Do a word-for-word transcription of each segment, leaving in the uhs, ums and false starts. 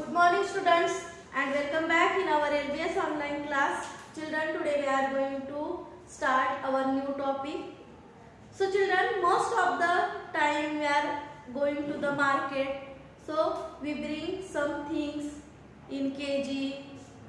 Good morning students and welcome back in our L B S online class. Children, today we are going to start our new topic. So children, most of the time we are going to the market. So we bring some things in kg,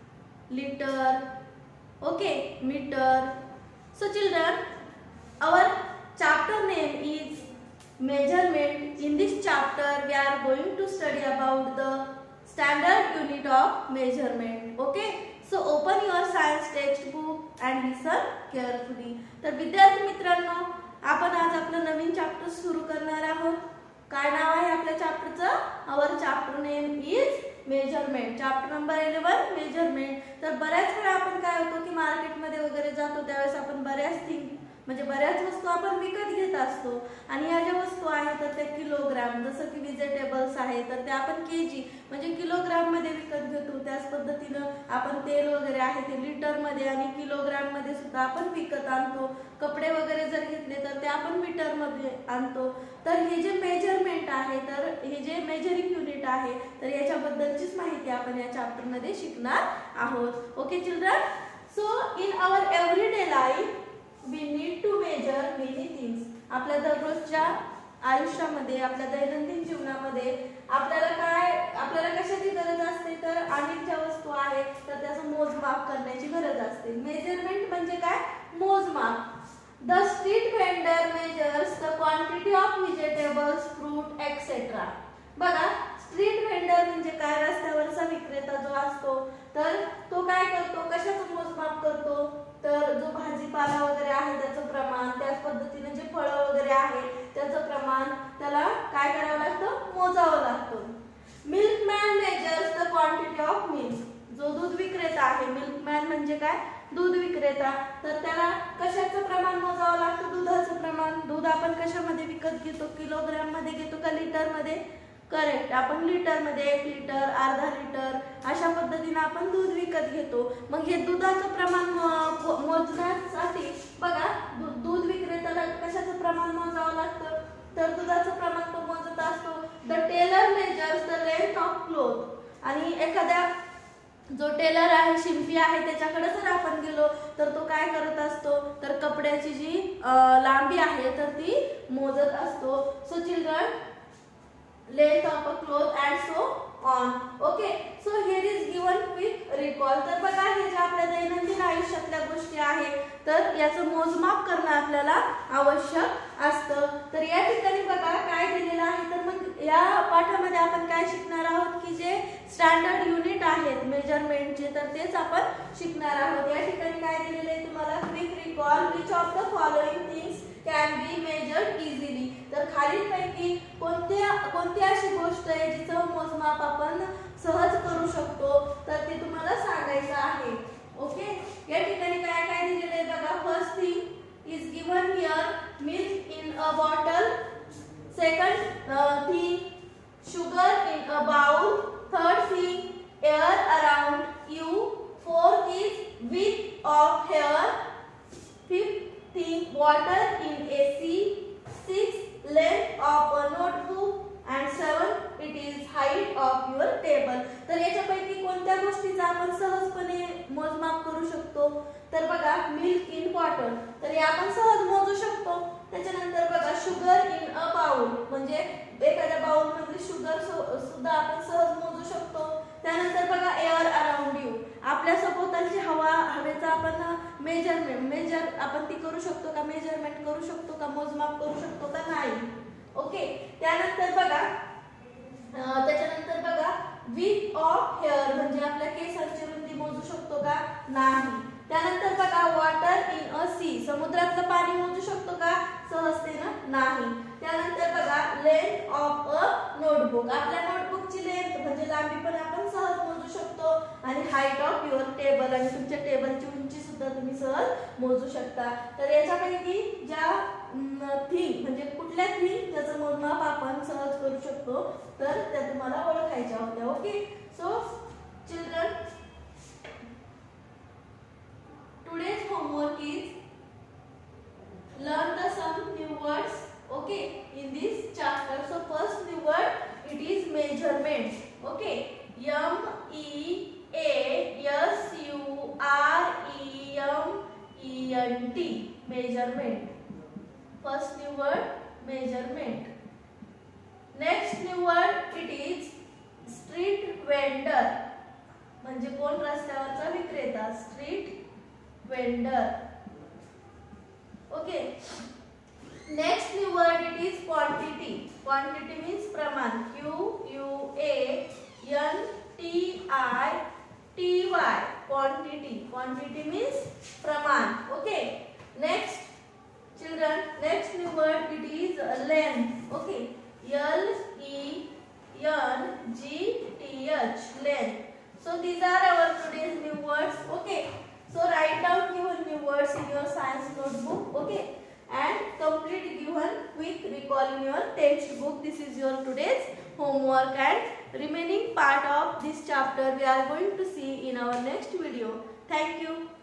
liter, okay, meter. So children, our chapter name is measurement. In this chapter we are going to study about the standard unit of measurement. Okay, so open your science textbook and listen carefully. तर विद्यार्थी मित्रांनो, आपण आज आपलं नवीन chapter सुरू करणार आहोत. काय नाव आहे आपल्या चॅप्टरचं? Our chapter name is measurement. Chapter number eleven measurement. तर बऱ्याच वेळा आपण काय होतो की मार्केटमध्ये वगैरे जातो त्यावेळेस आपण बऱ्याच थिंग म्हणजे बऱ्याच वस्तू आपण विकत घेत असतो आणि ह्या ज्या वस्तू आहेत तर ते किलोग्राम, जसं की व्हेजिटेबल्स आहे तर ते आपण केजी म्हणजे किलोग्राम मध्ये विकत घेतो. त्याच पद्धतीनं आपण तेल वगैरे आहे ते लिटर मध्ये आणि किलोग्राम मध्ये सुद्धा आपण विकत आणतो. कपडे वगैरे जर घेतले तर ते आपण मीटर मध्ये आणतो. तर हे जे मेजरमेंट आहे तर हे जे मेजरिंग युनिट आहे तर याच्याबद्दलचीच माहिती आपण या चॅप्टर मध्ये शिकणार आहोत. Okay children, so in our everyday life we need to measure many things. आपल्या दररोजच्या आयुष्यामध्ये, आपल्या दैनंदिन जीवनामध्ये आपल्याला काय आपल्याला कशाची गरज असते तर अनेक ज्या वस्तू आहेत तर त्याचं मोजमाप करण्याची गरज असते. मेजरमेंट म्हणजे काय? मोजमाप. The street vendor measures the quantity of vegetables, fruit etcetera. बघा, स्ट्रीट वेंडर म्हणजे काय? रस्त्यावरचा विक्रेता जो असतो तर तो काय करतो? कशाचं मोजमाप करतो? तर जो भाजीपाला वगैरे आहे त्याचं प्रमाण, त्याच पद्धतीने जे फळं वगैरे आहे त्याचं प्रमाण त्याला काय करावं लागतं? मोजावं लागतं. Milkman measures the quantity of milk. जो दूध विक्रेता आहे, मिल्कमॅन म्हणजे काय? दूध विक्रेता. तर त्याला कशाचं प्रमाण मोजावं लागतं? दुधाचं प्रमाण. दूध आपण कशामध्ये विकत घेतो? किलोग्राम मध्ये घेतो का लिटर मध्ये? करेक्ट, आपण लिटर मध्ये, एक लिटर, अर्धा लिटर अशा पद्धतीने आपण दूध विकत घेतो. मग हे दुधाचं प्रमाण मोजण्यासाठी बघा, दूध विक्रेत्याला कशाचं प्रमाण मोजावं लागतं? तर दुधाचं प्रमाण तो मोजत असतो. The tailor measures the length of cloth. आणि एखाद्या जो टेलर आहे, शिंपी आहे, त्याच्याकडे जर आपण गेलो तर तो काय करत असतो? तर कपड्याची जी लांबी आहे तर ती मोजत असतो. So children, length of a cloth and so on. Okay, so here is given quick recall. तर बघा, हे जे आपल्या दैनंदिन आयुष्यातल्या गोष्टी आहेत तर याचं मोजमाप करणं आपल्याला आवश्यक असतं. तर या ठिकाणी बघा काय दिलेलं आहे. तर मग या पाठामध्ये आपण काय शिकणार आहोत की जे स्टँडर्ड युनिट आहेत मेजरमेंटचे तर तेच आपण शिकणार आहोत. या ठिकाणी काय दिलेलं आहे तुम्हाला? Quick recall. Which of the following things can be measured easily. तर खालीलपैकी कोणत्या कोणती अशी गोष्ट आहे जिचं मोजमाप आपण सहज करू शकतो तर ते तुम्हाला सांगायचं आहे. ओके, या ठिकाणी काय काय दिलेलं आहे बघा. First thing is given here, milk in a bottle. Second thing, sugar in a bowl. Third thing, air around you. Fourth is width of hair. Fifth thing, water in A C. Six, length of a notebook. And seven, it is height of your table. तर याच्यापैकी कोणत्या गोष्टीचा आपण सहजपणे मोजमाप करू शकतो? तर बघा, मिल्क इन बॉटल. तर हे आपण सहज मोजू शकतो. त्याच्यानंतर बघा, शुगर इन अ बाउल म्हणजे एखाद्या बाउल मध्ये शुगर सुद्धा आपण सहज मोजू शकतो. त्यानंतर बघा, एअर अराउंड यू. आपल्या सभोवतालची हवा, हवेचा आपण मेजरमेंट मेजर आपण ती करू शकतो का? मेजरमेंट करू शकतो का? मोजमाप करू शकतो का? नाही. ओके, त्यानंतर बघा त्याच्यानंतर बघा, विथ ऑफ हेअर म्हणजे आपल्या केसांची रुंदी मोजू शकतो का? नाही. त्यानंतर बघा, वॉटर इन अ सी. समुद्रातलं पाणी मोजू शकतो का? सहजतेनं नाही. त्यानंतर बघा, लेंथ ऑफ अ नोटबुक. आपल्या नोटबुकची लेंथ म्हणजे लांबी पण आपण सहज मोजू शकतो. आणि हाईट ऑफ युअर टेबल आणि तुमच्या टेबलची उंची सुद्धा तुम्ही सहज मोजू शकता. तर याच्यापैकी ज्या थिंग म्हणजे कुठल्या थिंग त्याचं मोजमाप आपण सहज करू शकतो तर त्या तुम्हाला ओळखायच्या होत्या. Okay, so children, today's homework is learn the some new words, okay, in this chapter. So first new word, it is measurement. Okay, M measurement. First new word measurement. Next new word it is street vendor. म्हणजे कोण रस्त्यावरचा विक्रेता, street vendor. Okay. Next new word it is quantity. Quantity means praman. Q U A N T I T Y. Quantity. Quantity means praman. Okay. Next children, next new word it is length. Okay. L E N G T H. Length. So these are our today's new words. Okay. So write down given new words in your science notebook. Okay. And complete given quick recall in your textbook. This is your today's homework, and remaining part of this chapter we are going to see in our next video. Thank you.